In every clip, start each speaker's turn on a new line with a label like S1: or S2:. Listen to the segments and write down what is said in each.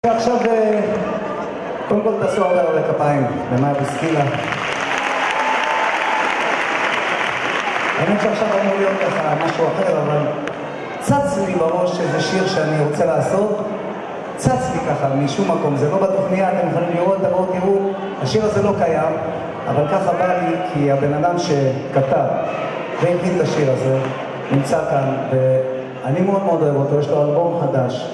S1: עכשיו, קודם כל תעשו הרבה כפיים למאיה בוסקילה. האמת שעכשיו אמור להיות ככה משהו אחר, אבל צץ לי בראש איזה שיר שאני רוצה לעשות. צץ לי ככה משום מקום, זה לא בתוכניה, אתם יכולים לראות, תראו, השיר הזה לא קיים, אבל ככה בא לי כי הבן אדם שכתב והכין את השיר הזה נמצא כאן, ואני מאוד מאוד אוהב אותו, יש לו אלבום חדש.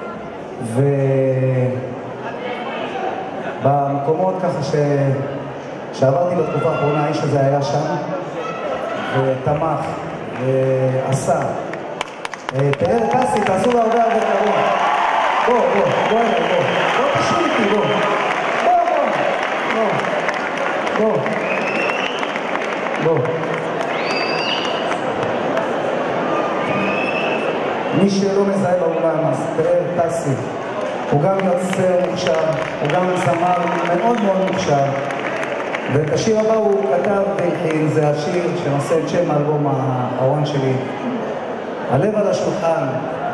S1: ובמקומות ככה שעברתי בתקופה האחרונה, האיש הזה היה שם ותמך ועשה. תראה קאסי, תעשו לו הרבה קרוב. בוא אליי, בוא תשאיר איתי, בוא. מי שלא מזהה באולם, אז תראה קאסי. הוא גם יוצר מוכשר, הוא גם זמר מאוד מאוד מוכשר. ואת השיר הבא הוא כתב והכין, זה השיר שנושא את שם האלבום האחרון שלי, הלב על השולחן.